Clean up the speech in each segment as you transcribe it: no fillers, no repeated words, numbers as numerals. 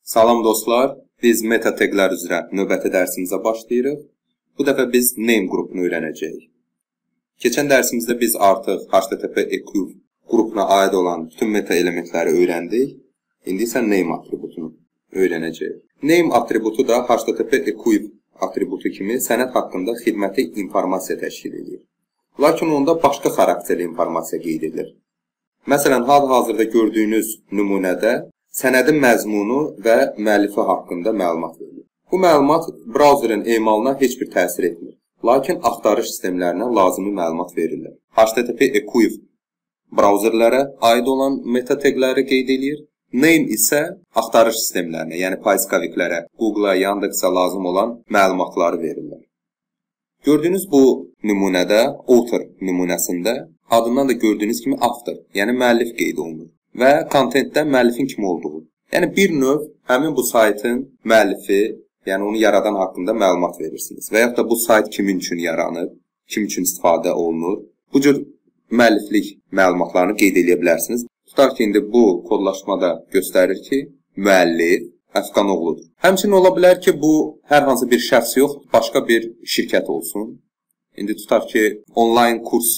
Salam dostlar, biz meta taglər üzrə növbəti dərsimizə başlayırıq. Bu dəfə biz name qrupunu öyrənəcəyik. Keçən dərsimizdə biz artıq HTTP EQ qrupuna aid olan bütün meta elementləri öyrəndik. İndi isə name atributunu öyrənəcəyik. Name atributu da HTTP EQ atributu kimi sənəd haqqında xidməti informasiya təşkil edir. Lakin onda başqa xarakterli informasiya qeyd edilir. Məsələn, hal-hazırda gördüyünüz nümunədə sənədin məzmunu və müəllifi haqqında məlumat verilir. Bu məlumat brauzerin emalına heç bir təsir etmir. Lakin axtarış sistemlərinə lazımi məlumat verilir. HTTP EQ brauzerlərə aid olan meta tagləri qeyd edir. Name isə axtarış sistemlərinə, yəni poiskoviklərə, Google-a, Yandex-a lazım olan məlumatları verirlər. Gördüyünüz bu nümunədə, author nümunəsində adından da gördüyünüz kimi author, yəni müəllif qeyd olunur. Və kontentdə müəllifin kim olduğu. Yəni bir növ həmin bu saytın müəllifi, yəni onu yaradan haqqında məlumat verirsiniz. Və yaxud da bu sayt kimin üçün yaranıb, kim üçün istifadə olunur. Bu cür müəlliflik məlumatlarını qeyd edə bilərsiniz. Tutaq ki, indi bu kodlaşmada göstərir ki, müəllif Əfqanoğludur. Həmçinin ola bilər ki, bu hər hansı bir şəxs yox, başqa bir şirkət olsun. İndi tutaq ki, online kurs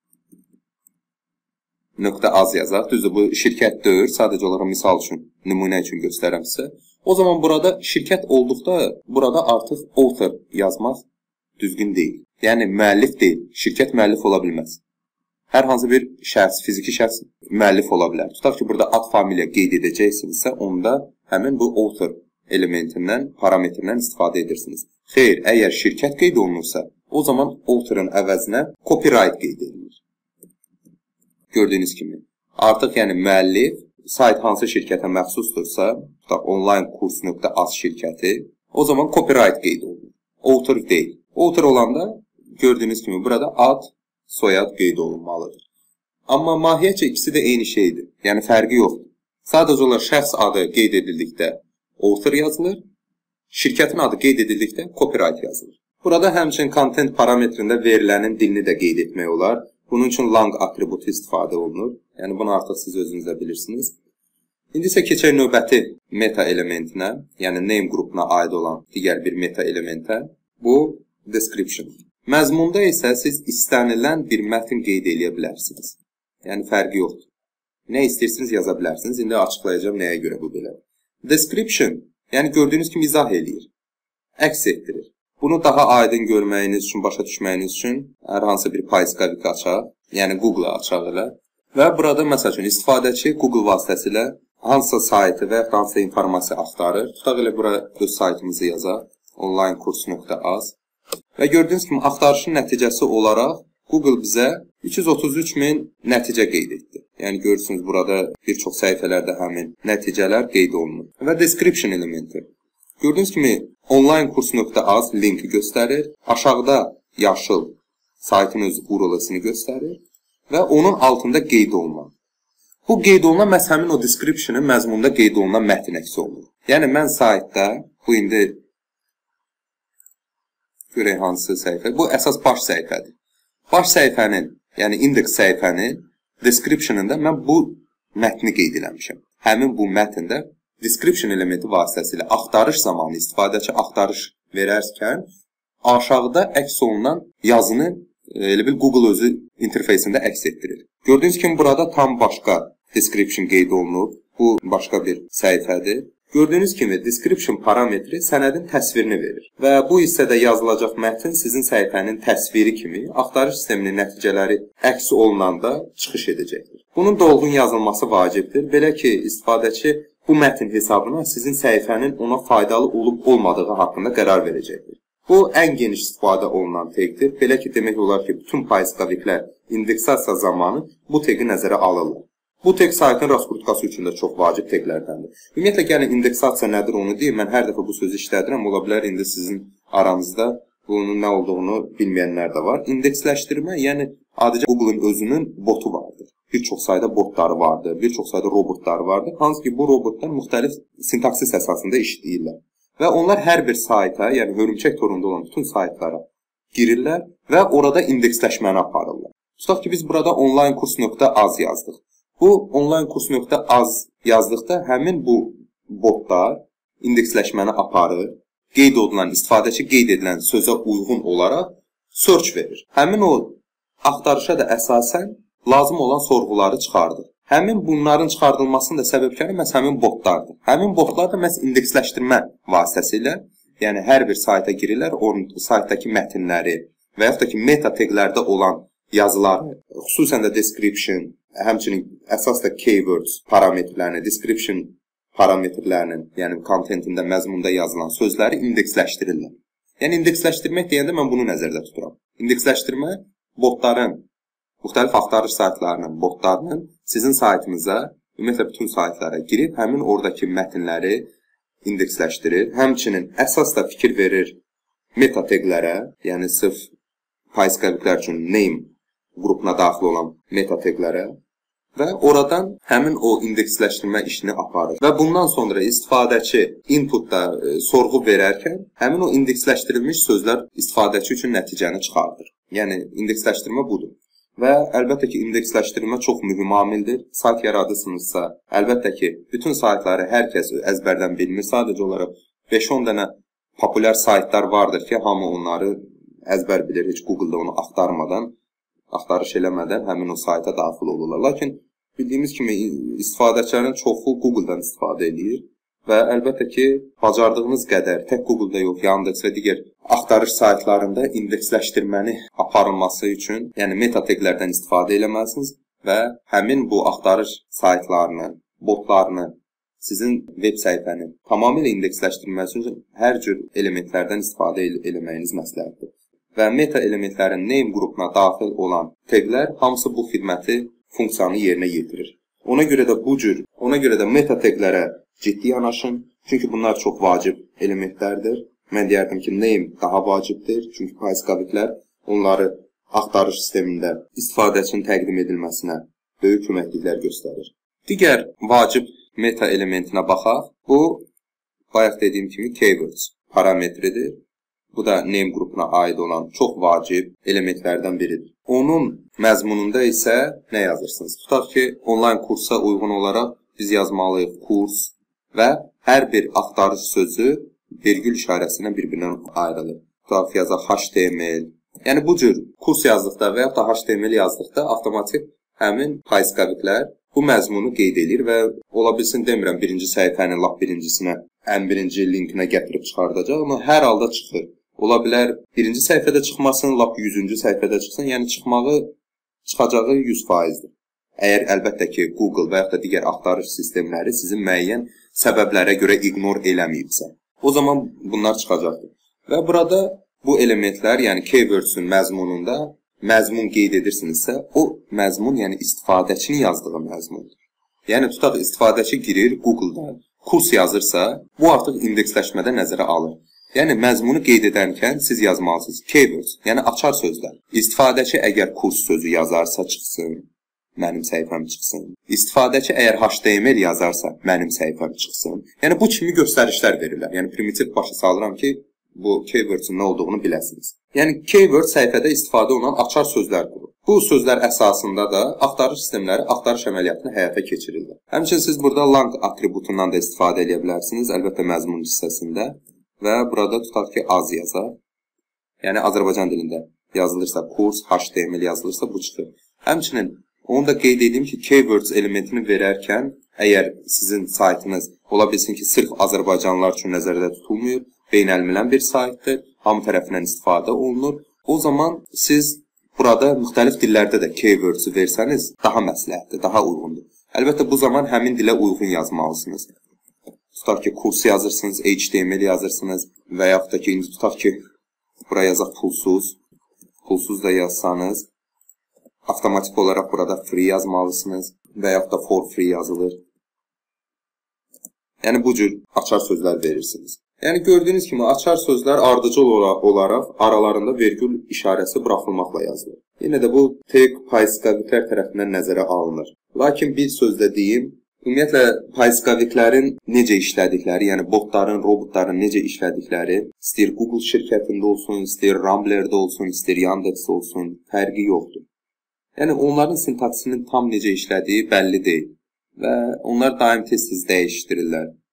.az yazaq. Düzdür, bu şirkət deyil, sadəcə olaraq misal üçün, nümunə üçün göstərəm sizə. O zaman burada şirkət olduqda, burada artıq author yazmaq düzgün deyil. Yəni, müəllif deyil, şirkət müəllif ola bilməz. Hər hansı bir şəxs, fiziki şəxs müəllif ola bilər. Tutaq ki, burada ad familiya qeyd edəcəksinizsə, onda həmin bu author elementindən, parametrindən istifadə edirsiniz. Xeyr, əgər şirkət qeyd olunursa, o zaman authorın əvəzinə copyright qeyd edilir. Gördüyünüz kimi, artıq yəni müəllif, sayt hansı şirkətə məxsusdursa, online kurs.az şirkəti, o zaman copyright qeyd olunur. Author deyil. Author olanda, gördüyünüz kimi, burada ad, soyad qeyd olunmalıdır. Amma mahiyyətcə ikisi də eyni şeydir. Yəni, fərqi yoxdur. Sadəcə olaraq şəxs adı qeyd edildikdə author yazılır, şirkətin adı qeyd edildikdə copyright yazılır. Burada həmçinin content parametrində verilənin dilini də qeyd etmək olar. Bunun üçün lang atributu istifadə olunur. Yəni, bunu artıq siz özünüzdə bilirsiniz. İndi isə keçək növbəti meta elementinə, yəni name qrupuna aid olan digər bir meta elementə. Bu, description. Məzmunda isə siz istənilən bir mətn qeyd edə bilərsiniz. Yəni, fərqi yoxdur. Nə istəyirsiniz yaza bilərsiniz. İndi açıqlayacağım nəyə görə bu belə. Description, yəni gördüyünüz kimi izah eləyir, əks etdirir. Bunu daha aydın görməyiniz üçün, başa düşməyiniz üçün hər hansı bir poiskovik açaq, yəni Google-a açaq elə. Və burada, məsəl üçün, istifadəçi Google vasitəsilə hansısa saytı və hansısa informasiya axtarır. Tutaq elə bura öz saytımızı yazaq, onlinekurs.az. Və gördüyünüz kimi, axtarışın nəticəsi olaraq Google bizə 333.000 nəticə qeyd etdi. Yəni, görürsünüz, burada bir çox səhifələrdə həmin nəticələr qeyd olunur. Və description elementi. Gördüyünüz kimi, onlinekurs.az linki göstərir. Aşağıda yaşıl saytın öz URL-sini göstərir. Və onun altında qeyd olunan. Bu qeyd olunan məhz həmin o description'ın məzmunda qeyd olunan mətn əksi olunur. Yəni, mən saytda, bu indi görək hansı səhifə, bu əsas baş səhifədir. Baş səhifənin, yəni indeks səhifənin description'ında mən bu mətni qeyd eləmişəm. Həmin bu mətndə description elementi vasitəsilə axtarış zamanı istifadəçi axtarış verərkən aşağıda əks olunan yazını elə bil Google özü interfeysində əks etdirir. Gördüyünüz kimi burada tam başqa description qeyd olunub. Bu başqa bir səhifədir. Gördüyünüz kimi description parametri sənədin təsvirini verir. Və bu hissədə yazılacaq mətn sizin səhifənin təsviri kimi axtarış sisteminin nəticələri əks olunanda çıxış edəcəkdir. Bunun dolğun yazılması vacibdir. Belə ki, istifadəçi bu mətn hesabına sizin səhifənin ona faydalı olub-olmadığı haqqında qərar verəcəkdir. Bu, ən geniş istifadə olunan tagdir. Belə ki, demək olar ki, bütün poiskoviklər indeksasiya zamanı bu tagi nəzərə alırlar. Bu tag saytın raskrutkası üçün də çox vacib taglərdəndir. Ümumiyyətlə, gəlin indeksasiya nədir onu deyim. Mən hər dəfə bu sözü işlədirəm. Ola bilər, indi sizin aranızda bunun nə olduğunu bilməyənlər də var. İndeksləşdirmə, yəni adicə Google-ın özünün botu vardır. Bir çox sayda botları vardır, bir çox sayda robotları vardır. Hansı ki, bu robotlar müxtəlif sintaksis əsasında işləyirlər. Və onlar hər bir sayta, yəni hörümçək torunda olan bütün saytlara girirlər və orada indeksləşməni aparırlar. Tutaq ki, biz burada onlinekurs.az yazdıq. Bu onlinekurs.az yazdıqda həmin bu botlar indeksləşməni aparır. Qeyd olunan istifadəçi qeyd edilən sözə uyğun olaraq search verir. Həmin o axtarışa da əsasən lazım olan sorğuları çıxardır. Həmin bunların çıxardılmasının da səbəbkarı məhz həmin botlardır. Həmin botlar da məhz indeksləşdirmə vasitəsilə, yəni hər bir sayta girirlər, o saytdakı mətnləri və yaxud da ki meta taglərdə olan yazıları, xüsusən də description, həmçinin əsas da keywords parametrlərini, description parametrlərinin, yəni kontentində, məzmunda yazılan sözləri indeksləşdirirlər. Yəni indeksləşdirmək deyəndə mən bunu nəzərdə tuturam. İndeksləşdirmə botların, müxtəlif axtarış saytlarının, botlarının sizin saytınıza, ümumiyyətlə bütün saytlara girib həmin oradakı mətnləri indeksləşdirir. Həmçinin əsas da fikir verir meta taglərə, yəni sırf poiskoviklər üçün name qrupuna daxil olan meta taglərə və oradan həmin o indeksləşdirmə işini aparır. Və bundan sonra istifadəçi inputda sorğu verərkən həmin o indeksləşdirilmiş sözlər istifadəçi üçün nəticəni çıxardır. Yəni indeksləşdirmə budur. Və əlbəttə ki, indeksləşdirmə çox mühüm amildir. Sayt yaradırsınızsa, əlbəttə ki, bütün saytları hər kəs əzbərdən bilmir. Sadəcə olaraq 5-10 dənə populyar saytlar vardır ki, hamı onları əzbər bilir, heç Google-da onu axtarmadan, axtarış eləmədən həmin o sayta daxil olurlar. Lakin bildiyimiz kimi istifadəçilərin çoxu Google-dan istifadə edir və əlbəttə ki, bacardığınız qədər tək Google-da yox, Yandex və digər axtarış saytlarında indeksləşdirməni aparılması üçün, yəni meta taglərdən istifadə eləməlisiniz və həmin bu axtarış saytlarını, botlarını, sizin web səhifəni tamamilə indeksləşdirməsi üçün hər cür elementlərdən istifadə eləməyiniz məsləhətdir. Və meta elementlərin name qrupuna daxil olan taglər hamısı bu xidməti, funksiyanı yerinə yetirir. Ona görə də meta taglərə ciddi yanaşın, çünki bunlar çox vacib elementlərdir. Mən deyərdim ki, name daha vacibdir, çünki poiskoviklər onları axtarış sistemində istifadəçinin təqdim edilməsinə böyük köməkliklər göstərir. Digər vacib meta elementinə baxaq. Bu, bayaq dediyim kimi, keywords parametridir. Bu da name qrupuna aid olan çox vacib elementlərdən biridir. Onun məzmununda isə nə yazırsınız? Tutaq ki, onlayn kursa uyğun olaraq biz yazmalıyıq kurs və hər bir axtarış sözü vergül işarəsindən bir-birindən ayrılır. Tutaq ki, yazaq HTML. Yəni bu cür kurs yazdıqda və yaxud da HTML yazdıqda avtomatik həmin poiskoviklər bu məzmunu qeyd edir və ola bilsin demirəm birinci səhifənin lap birincisinə, ən birinci linkinə gətirib çıxardacaq, amma hər halda çıxır. Ola bilər birinci səhifədə çıxmasın, lap 100-cü səhifədə çıxsın, yəni çıxacağı 100%-dir. Əgər əlbəttə ki, Google və yaxud da digər axtarış sistemləri sizin müəyyən səbəblərə görə ignor eləməyibsə, o zaman bunlar çıxacaqdır. Və burada bu elementlər, yəni keywords-ün məzmununda məzmun qeyd edirsinizsə, o məzmun, yəni istifadəçinin yazdığı məzmundur. Yəni tutaq istifadəçi girir Google-dan, kurs yazırsa, bu artıq indeksləşmədə nəzərə alır. Yəni məzmunu qeyd edərkən siz yazmalısınız keywords, yəni açar sözlər. İstifadəçi əgər kurs sözü yazarsa çıxsın, mənim səhifəm çıxsın. İstifadəçi əgər HTML yazarsa, mənim səhifəm çıxsın. Yəni bu kimi göstərişlər verirlər. Yəni primitiv başa salıram ki, bu keywords-ün nə olduğunu biləsiniz. Yəni keyword səhifədə istifadə olunan açar sözlərdir. Bu sözlər əsasında da axtarış sistemləri axtarış əməliyyatını həyata keçirirlər. Həmçinin siz burada lang atributundan da istifadə edə bilərsiniz, əlbəttə məzmun hissəsində. Və burada tutaq ki, az yazar. Yəni Azərbaycan dilində yazılırsa kurs, HTML yazılırsa bu çıxır. Həmçinin onu da qeyd edeyim ki, keywords elementini verərkən, əgər sizin saytınız ola bilsin ki, sırf Azərbaycanlılar üçün nəzərdə tutulmuyor, beynəlmiləl bir saytdır, hamı tərəfindən istifadə olunur. O zaman siz burada müxtəlif dillərdə də keywords versəniz daha məsləhətdir, daha uyğundur. Əlbəttə bu zaman həmin dilə uyğun yazmalısınız. Tutaq ki, kurs yazırsınız, HTML yazırsınız və yaxud da ki, indi tutaq ki, buraya yazaq pulsuz da yazsanız, avtomatik olaraq burada free yazmalısınız və yaxud da for free yazılır. Yəni bu cür açar sözlər verirsiniz. Yəni gördüyünüz kimi açar sözlər ardıcıl olaraq aralarında vergül işarəsi buraxılmaqla yazılır. Yenə də bu tag poiskoviklər tərəfindən nəzərə alınır. Lakin bir sözlə deyim, ümumiyyətlə, poiskoviklərin necə işlədikləri, yəni botların, robotların necə işlədikləri, istəyir Google şirkətində olsun, istəyir Rambler'də olsun, istəyir Yandex'də olsun, fərqi yoxdur. Yəni, onların sintaksinin tam necə işlədiyi bəlli deyil və onlar daim tez-tez dəyişdirirlər.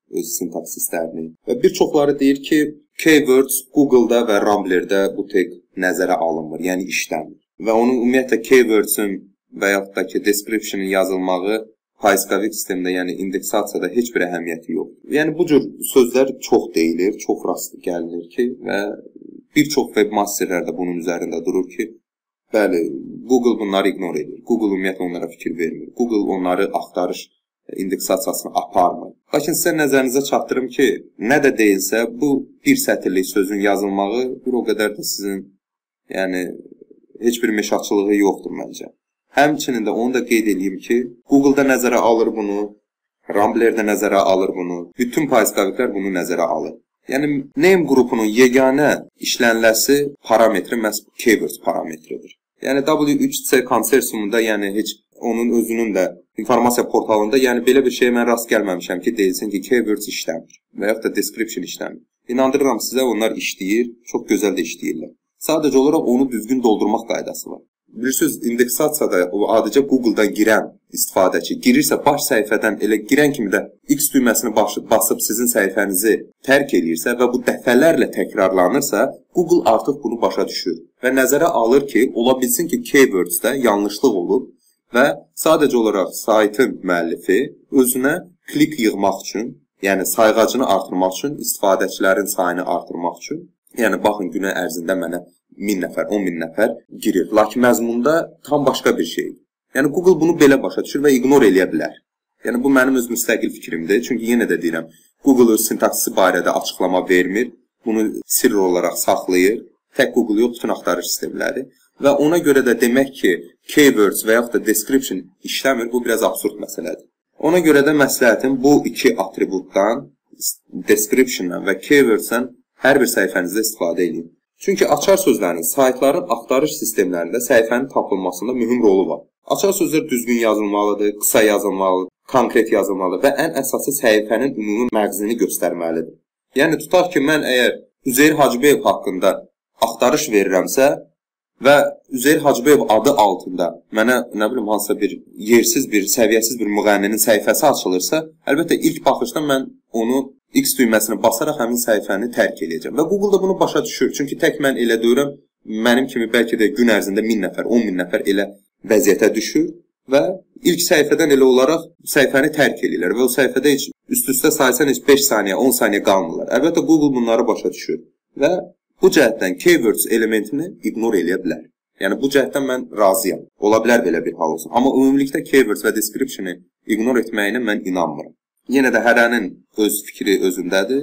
öz sintaksislərini. Və bir çoxları deyir ki, keywords Google-da və Rambler-də bu tək nəzərə alınmır, yəni işlənmir. Və onun ümumiyyətlə keywords-ün və yaxud da ki, description-in yazılmağı poiskonik sistemdə, yəni indeksasiyada heç bir əhəmiyyəti yoxdur. Yəni bu cür sözlər çox deyilir, çox rast gəlinir ki, və bir çox webmasterlər də bunun üzərində durur ki, bəli, Google bunları ignore edir. Google ümumiyyətlə onlara fikir vermir. Google onları axtarış indeksasiyasını aparmır. Lakin sizə nəzərinizə çatdırım ki, nə də deyilsə, bu bir sətirlik sözün yazılmağı bir o qədər də sizin, yəni heç bir meşatçılığı yoxdur məncə. Həmçinin də onu da qeyd edeyim ki, Google-da nəzərə alır bunu, Rambler-də nəzərə alır bunu, bütün poiskoniklər bunu nəzərə alır. Yəni, name qrupunun yeganə işlənləsi parametri məhz keywords parametridir. Yəni, W3C konsorsiumunda, yəni heç onun özünün də informasiya portalında, yəni belə bir şeyə mən rast gəlməmişəm ki, deyilsin ki, keywords işləmir və yaxud da description işləmir. İnandırıram sizə, onlar işləyir, çox gözəl də işləyirlər. Sadəcə olaraq onu düzgün doldurmaq qaydası var. Bilirsiniz, indeksasiyada adicə Google-dan girən istifadəçi girirsə baş səhifədən elə girən kimi də X düyməsini basıb sizin səhifənizi tərk edirsə və bu dəfələrlə təkrarlanırsa, Google artıq bunu başa düşür və nəzərə alır ki, ola bilsin ki, keywords-də yanlışlıq olub və sadəcə olaraq saytın müəllifi özünə klik yığmaq üçün, yəni sayğacını artırmaq üçün, istifadəçilərin sayını artırmaq üçün, yəni baxın günə ərzində mənə 1000 nəfər, 10.000 nəfər girir. Lakin məzmunda tam başqa bir şeydir. Yəni Google bunu belə başa düşür və ignore eləyə bilər. Yəni bu mənim öz müstəqil fikrimdir. Çünki yenə də deyirəm, Google öz sintaksisi barədə açıqlama vermir. Bunu sirr olaraq saxlayır. Tək Google yox, bütün axtarış sistemləri. Və ona görə də demək ki, keywords və yaxud da description işləmir, bu biraz absurd məsələdir. Ona görə də məsləhətim bu iki atributdan, description-dan və keywords-dən hər bir səhifənizdə istifadə edin. Çünki açar sözlərin saytların axtarış sistemlərində səhifənin tapılmasında mühüm rolu var. Açar sözlər düzgün yazılmalıdır, qısa yazılmalıdır, konkret yazılmalıdır və ən əsası səhifənin ümumi məğzini göstərməlidir. Yəni tutaq ki, mən əgər Üzeyir Hacıbəyev haqqında axtarış verirəmsə və Üzeyir Hacıbəyev adı altında mənə nə bilim hansısa bir yersiz bir, səviyyəsiz bir müğənninin səhifəsi açılırsa, əlbəttə ilk baxışdan mən onu X düyməsini basaraq həmin səhifəni tərk edəcəm. Və Google da bunu başa düşür. Çünki tək mən elə deyirəm, mənim kimi bəlkə də gün ərzində 1000 nəfər, 10.000 nəfər elə vəziyyətə düşür və ilk səhifədən elə olaraq səhifəni tərk edirlər və o səhifədə heç üst-üstə saysan heç 5 saniyə, 10 saniyə qalmırlar. Əlbəttə Google bunları başa düşür və bu cəhətdən keywords elementini ignore eləyə bilər. Yəni bu cəhətdən mən razıyam. Ola bilər belə bir hal olsun. Amma ümumilikdə keywords və description-i ignore etməyinə mən inanmıram. Yenə də hərənin öz fikri özündədir.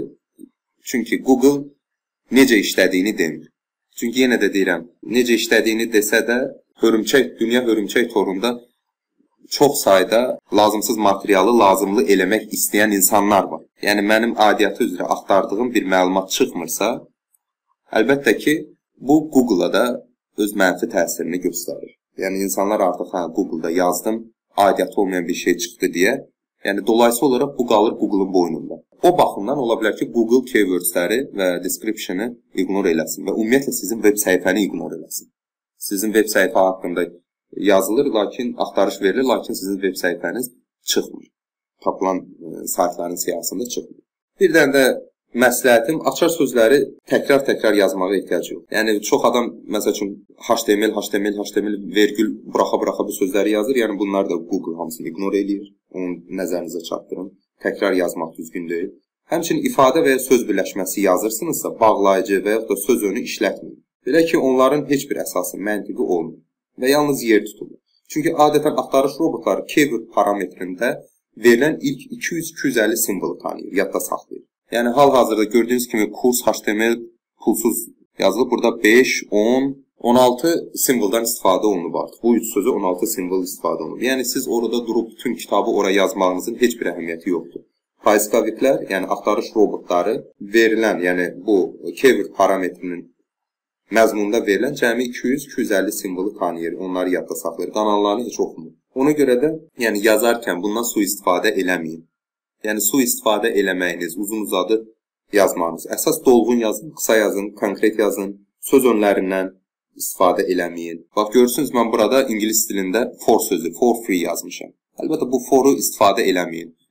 Çünki Google necə işlədiyini demir. Çünki yenə də deyirəm, necə işlədiyini desə də dünya hörümçək torunda çox sayda lazımsız materialı lazımlı eləmək istəyən insanlar var. Yəni mənim adiyyatı üzrə axtardığım bir məlumat çıxmırsa, əlbəttə ki, bu Google-a da öz mənfi təsirini göstərir. Yəni insanlar artıq Google-da yazdım, adiyyatı olmayan bir şey çıxdı deyə. Yəni, dolayısıyla olaraq bu qalır Google-un boynunda. O baxımdan ola bilər ki, Google keywordsləri və description-ı ignore eləsin və ümumiyyətlə sizin web səhifəni ignore eləsin. Sizin web səhifə haqqında yazılır, lakin axtarış verilir, lakin sizin web səhifəniz çıxmır. Tapılan saytların siyahısında çıxmır. Bir dənə də məsləhətim, açar sözləri təkrar yazmağa ehtiyac yox. Yəni, çox adam, məsəl üçün, HTML, vergül, buraxa bu sözləri yazır. Yəni, bunları da Google hamısını ignore edir. Onun nəzərinizə çatdırın. Təkrar yazmaq düzgün deyil. Həmçinin ifadə və ya söz birləşməsi yazırsınızsa, bağlayıcı və yaxud da söz önü işlətməyin. Belə ki, onların heç bir əsası, məntiqi olmur və yalnız yer tutulur. Çünki adətən axtarış robotları keyword parametrində verilən ilk 200-250 simvolu tanıyır, yadda saxlayır. Yəni, hal-hazırda gördüyünüz kimi kurs HTML pulsuz yazılıb. Burada 5, 10, 16 simvoldan istifadə olunub artıq. Bu üç sözü 16 simvol istifadə olunub. Yəni, siz orada durub bütün kitabı oraya yazmağınızın heç bir əhəmiyyəti yoxdur. Poiskoviklər, yəni axtarış robotları verilən, yəni bu keyword parametrinin məzmununda verilən cəmi 200-250 simvolu tanıyır, onları yadda saxlayır, kanallarını heç oxumur. Ona görə də yəni yazarkən bundan sui-istifadə eləməyin. Yəni sui-istifadə eləməyiniz, uzun-uzadı yazmağınız. Əsas dolğun yazın, qısa yazın, konkret yazın, söz önlərindən istifadə eləməyin. Bax, görürsünüz, mən burada ingilis dilində for sözü, for free yazmışam. Əlbəttə, bu for-u istifadə eləməyin.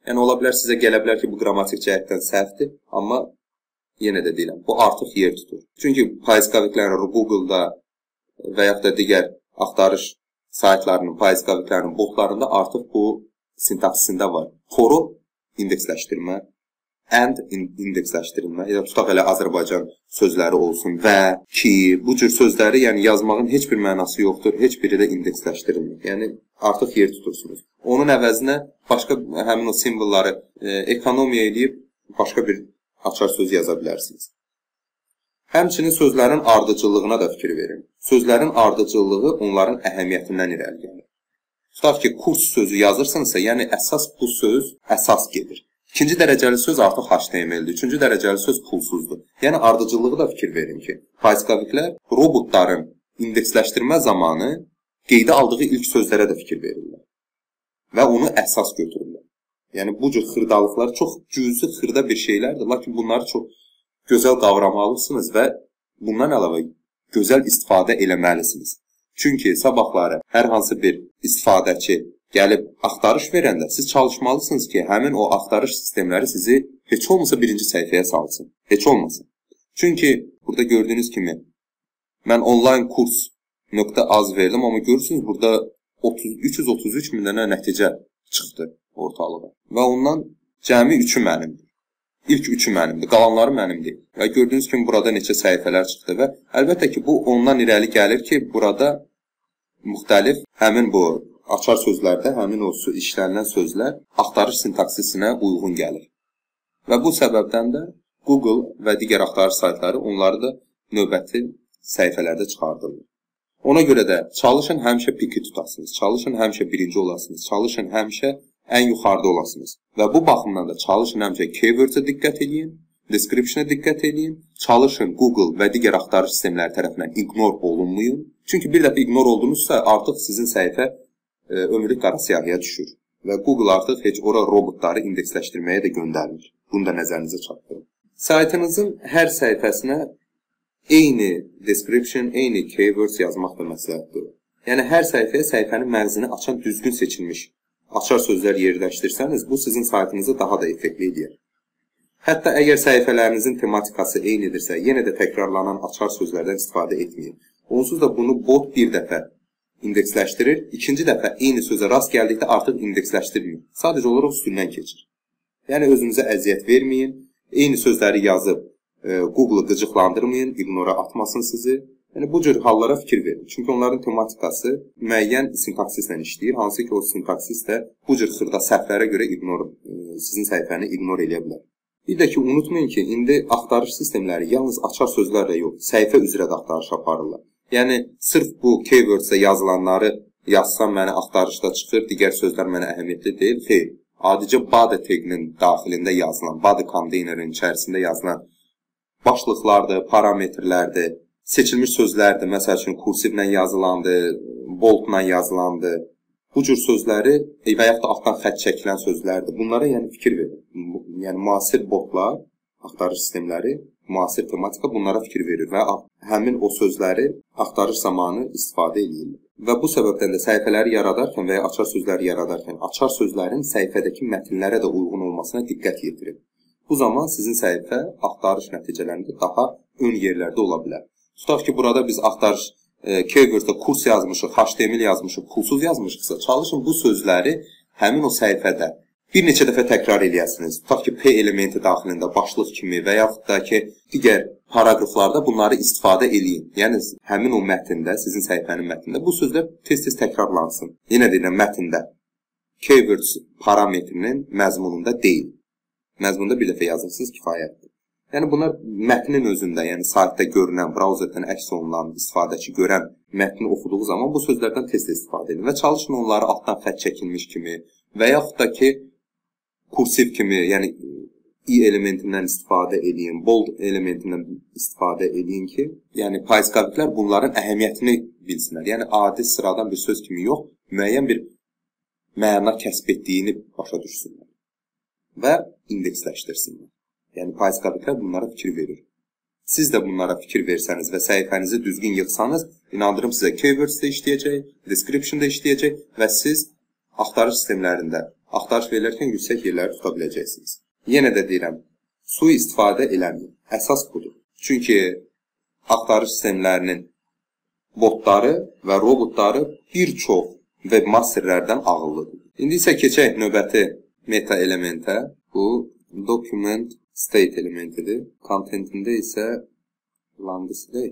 Yəni ola bilər sizə gələ bilər ki, bu qrammatik cəhətdən səhvdir, amma yenə də deyirəm, bu artıq yer tutur. Çünki poiskoviklərin Google-da və yaxud da digər axtarış saytlarının, poiskoviklərinin botlarında artıq bu sintaksisində var. For indeksləşdirmə, and indeksləşdirilmə, ya da tutaq elə Azərbaycan sözləri olsun və, ki, bu cür sözləri yəni yazmağın heç bir mənası yoxdur, heç biri də indeksləşdirilmir. Yəni artıq yer tutursunuz. Onun əvəzinə başqa həmin o simvolları ekonomiya edib başqa bir açar söz yaza bilərsiniz. Həmçinin sözlərin ardıcıllığına da fikir verin. Sözlərin ardıcıllığı onların əhəmiyyətindən irəli gəlir. Tutaq ki, kurs sözü yazırsınızsa, yəni əsas bu söz əsas gedir. İkinci dərəcəli söz artıq HTML-dir. Üçüncü dərəcəli söz pulsuzdur. Yəni ardıcıllığı da fikir verin ki, poiskoviklər robotların indeksləşdirmə zamanı qeydə aldığı ilk sözlərə də fikir verirlər. Və onu əsas götürürlər. Yəni bu cür xırdalıqlar çox cüzi xırda bir şeylərdir, lakin bunları çox gözəl qavramalısınız və bundan əlavə gözəl istifadə eləməlisiniz. Çünki sabahları hər hansı bir istifadəçi gəlib axtarış verəndə siz çalışmalısınız ki, həmin o axtarış sistemləri sizi heç olmasa birinci səhifəyə salsın. Heç olmasın. Çünki burada gördüyünüz kimi mən online kurs.az verdim, amma görürsünüz burada 333 min dənə nəticə çıxdı ortalığa. Və ondan cəmi 3-ü mənimdir. İlk 3-ü mənimdir, qalanları mənimdir. Və gördüyünüz kimi burada neçə səhifələr çıxdı və əlbəttə ki, bu ondan irəli gəlir ki, burada müxtəlif həmin bu açar sözlərdə həmin o işlənilən sözlər axtarış sintaksisinə uyğun gəlir. Və bu səbəbdən də Google və digər axtarış saytları onları da növbəti səhifələrdə çıxardırlar. Ona görə də çalışın həmişə piki tutasınız, çalışın həmişə birinci olasınız, çalışın həmişə ən yuxarıda olasınız. Və bu baxımdan da çalışın həmişə keywords-ə diqqət edin, description-ə diqqət edin, çalışın Google və digər axtarış sistemləri tərəfindən ignore olunmayın. Çünki bir dəfə ignore oldunuzsa, artıq sizin səhifə ömürlük qara siyahıya düşür. Və Google artıq heç ora robotları indeksləşdirməyə də göndərmir. Bunu da nəzərinizə çatdırın. Saytınızın hər səhifəsinə eyni description, eyni keywords yazmaq da məsləhətdir. Yəni hər səhifəyə səhifənin məğzini açan düzgün seçilmiş açar sözlər yerləşdirsəniz, bu sizin saytınızı daha da effektli edir. Hətta əgər səhifələrinizin tematikası eynidirsə, yenə də təkrarlanan açar sözlərdən istifadə etməyin. Onsuz da bunu bot bir dəfə indeksləşdirir, ikinci dəfə eyni sözə rast gəldikdə artıq indeksləşdirməyin. Sadəcə olaraq üstündən keçir. Yəni özünüzə əziyyət verməyin, eyni sözləri yazıb Google-ı qıcıqlandırmayın, ignora atmasın sizi. Yəni bu cür hallara fikir verin. Çünki onların tematikası müəyyən sintaksislə işləyir, hansı ki o sintaksis də bu cür xırda səhvlərə görə sizin səhifəni ignore eləyə bilər. Bir də ki, unutmayın ki, indi axtarış sistemləri yalnız açar sözlərlə yox, səhifə üzrə də axtarış aparırlar. Yəni sırf bu keywords-ə yazılanları yazsam mənə axtarışda çıxır, digər sözlər mənə əhəmiyyətli deyil. Xeyr, adicə body taginin daxilində yazılan, body containerin içərisində yazılan başlıqlardır, parametrlərdir, seçilmiş sözlərdir, məsəl üçün kursivlə yazılandır, boldla yazılandır. Bu cür sözləri və yaxud da altdan xətt çəkilən sözlərdir. Bunlara yəni fikir verin. Yəni müasir botlar, axtarış sistemləri, müasir tematika bunlara fikir verir və həmin o sözləri axtarış zamanı istifadə edirlər. Və bu səbəbdən də səhifələri yaradarkən və ya açar sözləri yaradarkən açar sözlərin səhifədəki mətnlərə də uyğun olmasına diqqət yetirin. Bu zaman sizin səhifə axtarış nəticələrində daha ön yerlərdə ola bilər. Tutaq ki, burada biz axtarış keywords-da kurs yazmışıq, HTML yazmışıq, pulsuz yazmışıqsa, çalışın bu sözləri həmin o səhifədə bir neçə dəfə təkrar eləyəsiniz. Tutaq ki, P elementi daxilində başlıq kimi və yaxud da ki, digər paragraflarda bunları istifadə eləyin. Yəni, həmin o mətndə, sizin səhifənin mətndə bu sözlər tez-tez təkrarlansın. Yenə deyilən, mətndə keywords parametrinin məzmununda deyil. Məzmunda bir dəfə yazırsınız, kifayətdir. Yəni, bunlar mətnin özündə, yəni saytda görünən, brauzerdən əks olunan, istifadəçi görən mətni oxuduğu zaman bu sözlərdən tez-tez istifadə edin və çalışın onları altdan xətt çəkilmiş kimi və yaxud da ki, kursiv kimi, yəni i elementindən istifadə edin, bold elementindən istifadə edin ki, yəni poiskoviklər bunların əhəmiyyətini bilsinlər. Yəni, adi sıradan bir söz kimi yox, müəyyən bir məna kəsb etdiyini başa düşsünlər və indeksləşdirsinlər. Yəni, poiskoviklər bunlara fikir verir. Siz də bunlara fikir versəniz və səhifənizi düzgün yığsanız, inandırım sizə keywords də işləyəcək, description da işləyəcək və siz axtarış sistemlərində axtarış verilərkən yüksək yerləri tuta biləcəksiniz. Yenə də deyirəm, sui-istifadə eləməyin. Əsas budur. Çünki axtarış sistemlərinin botları və robotları bir çox webmasterlərdən ağıllıdır. İndi isə keçək növbəti meta elementə. Bu document state elementidir. Contentində isə long display.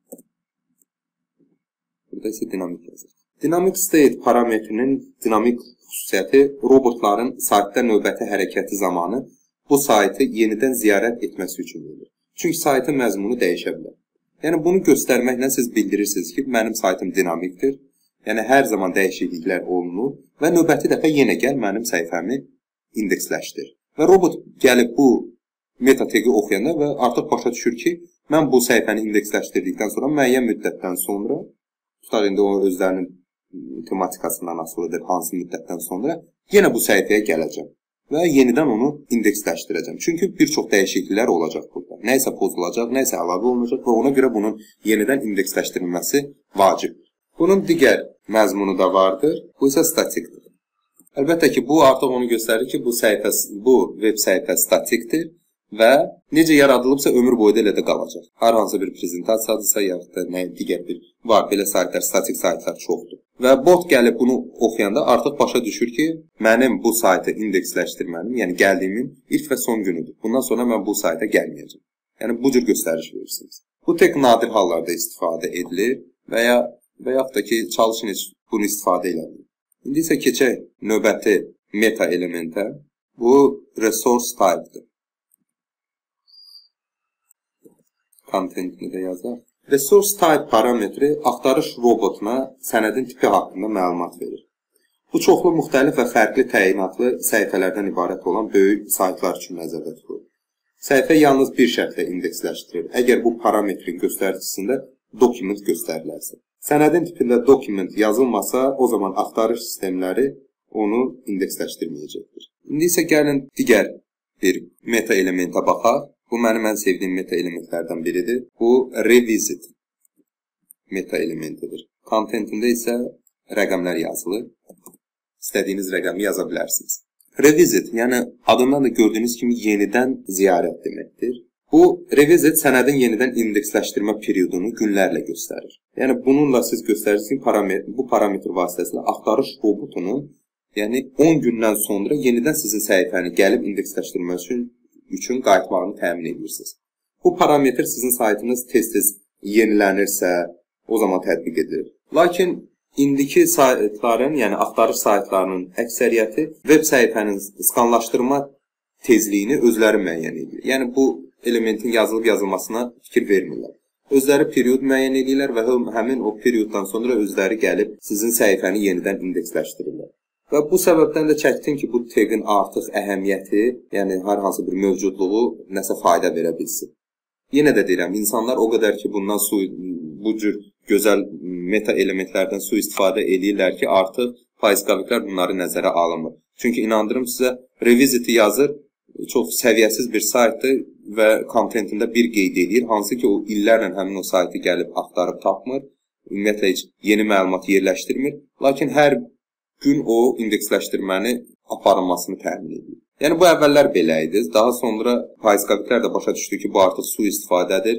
Burada isə dinamik yazır. Dynamic state parametrinin dinamik xüsusiyyəti robotların saytda növbəti hərəkəti zamanı bu saytı yenidən ziyarət etməsi üçün verir. Çünki saytın məzmunu dəyişə bilər. Yəni bunu göstərməklə siz bildirirsiniz ki, mənim saytım dinamikdir. Yəni hər zaman dəyişikliklər olunur və növbəti dəfə yenə gəl mənim səhifəmi indeksləşdir. Və robot gəlib bu meta tagi oxuyanda və artıq başa düşür ki, mən bu səhifəni indeksləşdirdikdən sonra müəyyən müddətdən sonra, tutar indi o özlərinin tematikasından asılıdır, hansı müddətdən sonra yenə bu səhifəyə gələcəm və yenidən onu indeksləşdirəcəm. Çünki bir çox dəyişikliklər olacaq burada. Nəysə pozulacaq, nəysə əlavə olunacaq və ona görə bunun yenidən indeksləşdirilməsi vacibdir. Bunun digər məzmunu da vardır. Bu isə statikdir. Əlbəttə ki, bu artıq onu göstərir ki, bu web səhifə statikdir və necə yaradılıbsa ömür boyu da elə də qalacaq. Hər hansı bir prezentasiyadırsa, yaxud da digər bir var, belə saytlar, statik saytlar çoxdur. Və bot gəlib bunu oxuyanda artıq başa düşür ki, mənim bu saytı indeksləşdirmənim, yəni gəldiyimin ilk və son günüdür. Bundan sonra mən bu sayta gəlməyəcəm. Yəni bu cür göstəriş verirsiniz. Bu tek nadir hallarda istifadə edilir və yaxud da ki, çalışın heç bunu istifadə eləməyin. İndi isə keçək növbəti meta elementə. Bu resource type'dır. Contentini də yazaq. Resource type parametri axtarış robotuna sənədin tipi haqqında məlumat verir. Bu çoxlu müxtəlif və fərqli təyinatlı səhifələrdən ibarət olan böyük saytlar üçün nəzərdə tutulur. Səhifə yalnız bir şərtlə indeksləşdirilir. Əgər bu parametrin göstəricisində document göstərilərsə. Sənədin tipində document yazılmasa, o zaman axtarış sistemləri onu indeksləşdirməyəcəkdir. İndi isə gəlin digər bir meta elementə baxaq. Bu mənim ən sevdiyim meta elementlərdən biridir. Bu revisit meta elementidir. Contentində isə rəqəmlər yazılır. İstədiyiniz rəqəmi yaza bilərsiniz. Revisit, yəni adından da gördüyünüz kimi yenidən ziyarət deməkdir. Bu revisit sənədin yenidən indeksləşdirmə periodunu günlərlə göstərir. Yəni bununla siz göstərirsiniz ki, bu parametr vasitəsilə axtarış robotunu, yəni 10 gündən sonra yenidən sizin səhifəni gəlib indeksləşdirmək üçün qayıtmağını təmin edirsiniz. Bu parametr sizin saytınız tez-tez yenilənirsə, o zaman tətbiq edilir. Lakin indiki saytların, yəni axtarış saytlarının əksəriyyəti web səhifənin skanlaşdırma tezliyini özləri müəyyən edir. Yəni bu elementin yazılıb-yazılmasına fikir vermirlər. Özləri period müəyyən edirlər və həmin o perioddan sonra özləri gəlib sizin səhifəni yenidən indeksləşdirirlər. Və bu səbəbdən də çəkdim ki, bu tagin artıq əhəmiyyəti, yəni hər hansı bir mövcudluğu nəsə fayda verə bilsin. Yenə də deyirəm, insanlar o qədər ki, bundan bu cür gözəl meta elementlərdən sui-istifadə edirlər ki, artıq poiskoviklər bunları nəzərə alınmır. Çünki inandırım sizə, revisiti yazır, çox səviyyəsiz bir saytdır və kontentində bir qeyd edir, hansı ki, o illərlə həmin o saytı gəlib axtarıb tapmır, ümumiyyətlə heç yeni məlumat yerləşdirmir, lakin hər gün o indeksləşdirməni aparılmasını təmin edir. Yəni bu əvvəllər belə idi. Daha sonra poiskoviklər də başa düşdü ki, bu artıq sui-istifadədir.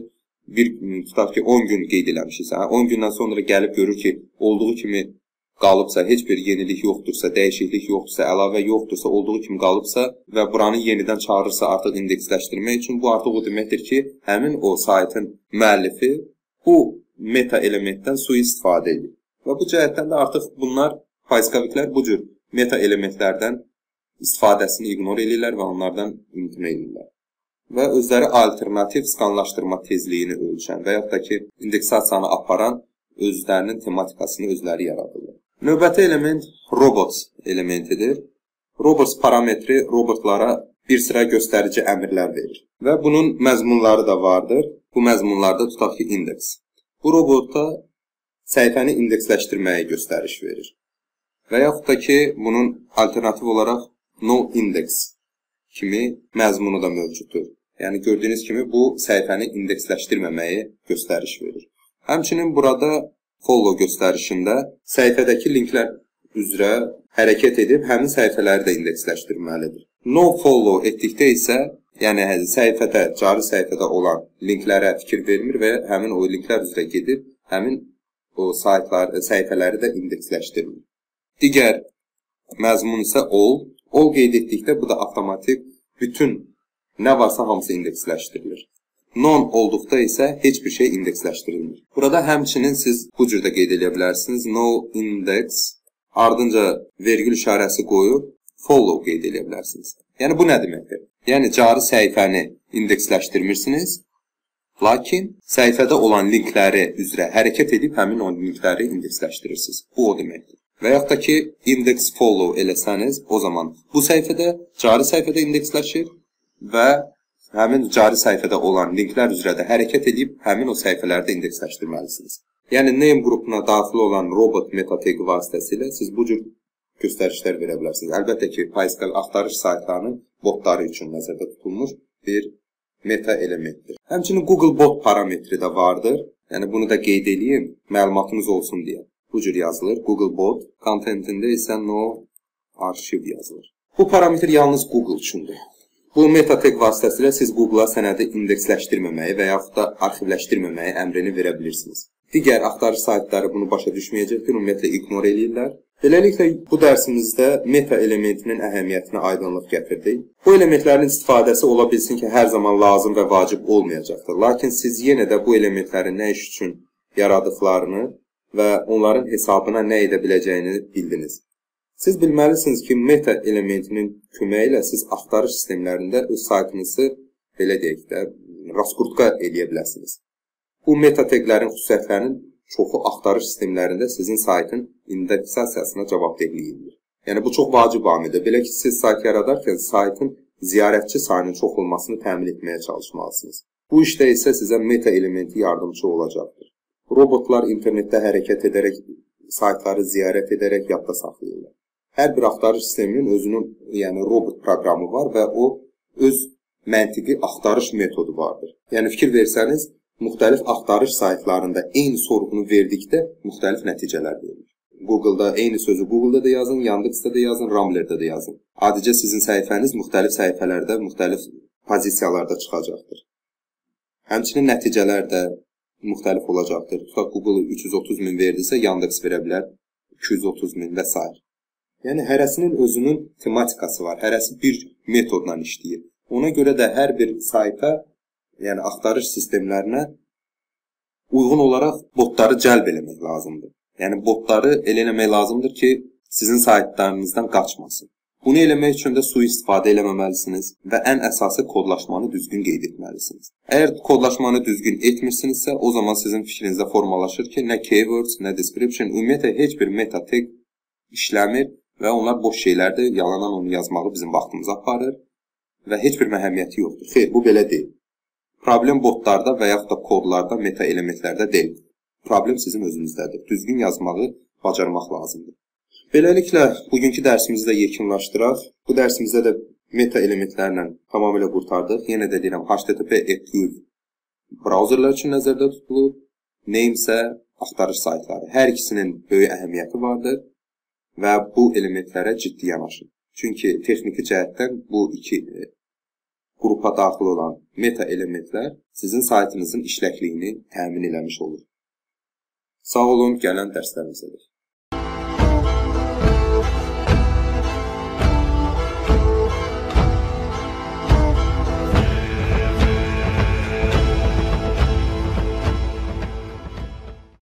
Tutaq ki, 10 gün qeyd eləmişiksə, 10 gündən sonra gəlib görür ki, olduğu kimi qalıbsa, heç bir yenilik yoxdursa, dəyişiklik yoxdursa, əlavə yoxdursa, olduğu kimi qalıbsa və buranı yenidən çağırırsa artıq indeksləşdirmək üçün, bu artıq o deməkdir ki, həmin o saytın müəllifi bu meta elementdən sui-istifadə edir. Və bu cəhətdən də artıq bunlar poiskoviklər bu cür meta elementlərdən istifadəsini ignor edirlər və onlardan imtina edirlər. Və özləri alternativ skanlaşdırma tezliyini ölçən və yaxud da ki, indeksasiyanı aparan özlərinin tematikasını özləri yaradırlar. Növbəti element robots elementidir. Robots parametri robotlara bir sıra göstərici əmrlər verir. Və bunun məzmunları da vardır. Bu məzmunlarda tutaq ki, indeks. Bu robota səhifəni indeksləşdirməyə göstəriş verir. Və yaxud da ki, bunun alternativ olaraq no index kimi məzmunu da mövcuddur. Yəni gördüyünüz kimi bu səhifəni indeksləşdirməməyə göstəriş verir. Həmçinin burada follow göstərişində səhifədəki linklər üzrə hərəkət edib həmin səhifələri də indeksləşdirməlidir. No-follow etdikdə isə, yəni səhifədə, cari səhifədə olan linklərə fikir vermir və həmin o linklər üzrə gedib həmin o səhifələri də indeksləşdirmir. Digər məzmun isə all qeyd etdikdə bu da avtomatik bütün nə varsa hamısı indeksləşdirilir. Non olduqda isə heç bir şey indeksləşdirilmir. Burada həmçinin siz bu cürdə qeyd edə bilərsiniz. No index, ardınca vergül işarəsi qoyub follow qeyd edə bilərsiniz. Yəni bu nə deməkdir? Yəni cari səhifəni indeksləşdirmirsiniz, lakin səhifədə olan linkləri üzrə hərəkət edib həmin o linkləri indeksləşdirirsiniz. Bu o deməkdir. Və yaxud da ki, index follow eləsəniz, o zaman bu səhifədə, cari səhifədə indeksləşir və həmin cari səhifədə olan linklər üzrə də hərəkət edib həmin o səhifələri də indeksləşdirməlisiniz. Yəni name qrupuna daxil olan robot meta tagi vasitəsilə siz bu cür göstərişlər verə bilərsiniz. Əlbəttə ki, PySQL axtarış saytlarının botları üçün nəzərdə tutulmuş bir meta elementdir. Həmçinin Google bot parametri də vardır. Yəni bunu da qeyd edeyim, məlumatınız olsun deyə. Bu cür yazılır. Google bot, contentində isə no arşiv yazılır. Bu parametr yalnız Google üçündür. Bu meta tag vasitəsilə siz Google-a sənədi indeksləşdirməməyi və yaxud da arxivləşdirməməyi əmrini verə bilirsiniz. Digər axtarış saytları bunu başa düşməyəcəkdir, ümumiyyətlə ignore eləyirlər. Beləliklə, bu dərsimizdə meta elementinin əhəmiyyətinə aydınlıq gətirdik. Bu elementlərin istifadəsi ola bilsin ki, hər zaman lazım və vacib olmayacaqdır. Lakin siz yenə də bu elementlərin nə iş üçün yaradıqlarını və onların hesabına nə edə biləcəyini bildiniz. Siz bilməlisiniz ki, meta elementinin köməyi ilə siz axtarış sistemlərində öz saytınızı, belə deyək də, raskrutka eləyə bilərsiniz. Bu meta taglərin xüsusiyyətlərinin çoxu axtarış sistemlərində sizin saytın indeksasiyasına cavabdehlik edilir. Yəni, bu çox vacib amildir. Belə ki, siz sayt yaradarkən saytın ziyarətçi sayının çox olmasını təmin etməyə çalışmalısınız. Bu işdə isə sizə meta elementi yardımcı olacaqdır. Robotlar internetdə hərəkət edərək, saytları ziyarət edərək yadda saxlayırlar. Hər bir axtarış sisteminin özünün, yəni robot proqramı var və o öz məntiqi axtarış metodu vardır. Yəni fikir versəniz, müxtəlif axtarış saytlarında eyni sorğunu verdikdə müxtəlif nəticələr verilir. Google-da eyni sözü Google-da da yazın, Yandex-də da yazın, Rambler-də da yazın. Adicə sizin səhifəniz müxtəlif səhifələrdə, müxtəlif pozisiyalarda çıxacaqdır. Həmçinin nəticələr də müxtəlif olacaqdır. Tutaq Google 330 min verdisə, Yandex verə bilər 230 min və s. Yəni, hərəsinin özünün tematikası var. Hərəsi bir metodla işləyir. Ona görə də hər bir sayta, yəni axtarış sistemlərinə uyğun olaraq botları cəlb eləmək lazımdır. Yəni, botları elə eləmək lazımdır ki, sizin saytlarınızdan qaçmasın. Bunu eləmək üçün də sui-istifadə eləməməlisiniz və ən əsası kodlaşmanı düzgün qeyd etməlisiniz. Əgər kodlaşmanı düzgün etmirsinizsə, o zaman sizin fikrinizdə formalaşır ki, nə keywords, nə description, ümumiyyətlə heç bir meta tag işləmir və onlar boş şeylərdir, yalanan onu yazmağı bizim vaxtımıza aparır və heç bir məhəmiyyəti yoxdur. Xeyr, bu belə deyil. Problem botlarda və yaxud da kodlarda, meta elementlərdə deyil. Problem sizin özünüzdədir. Düzgün yazmağı bacarmaq lazımdır. Beləliklə, bugünkü dərsimizi də yekunlaşdıraq. Bu dərsimizdə də meta elementlərlə tamamilə qurtardıq. Yenə də deyirəm, HTTP Eclipse brauzerlər üçün nəzərdə tutulur. Name isə axtarış saytları. Hər ikisinin böyük əhəmiyyəti vardır və bu elementlərə ciddi yanaşın. Çünki texniki cəhətdən bu iki qrupa daxil olan meta elementlər sizin saytınızın işləkliyini təmin eləmiş olur. Sağ olun, gələn dərslərimizdə.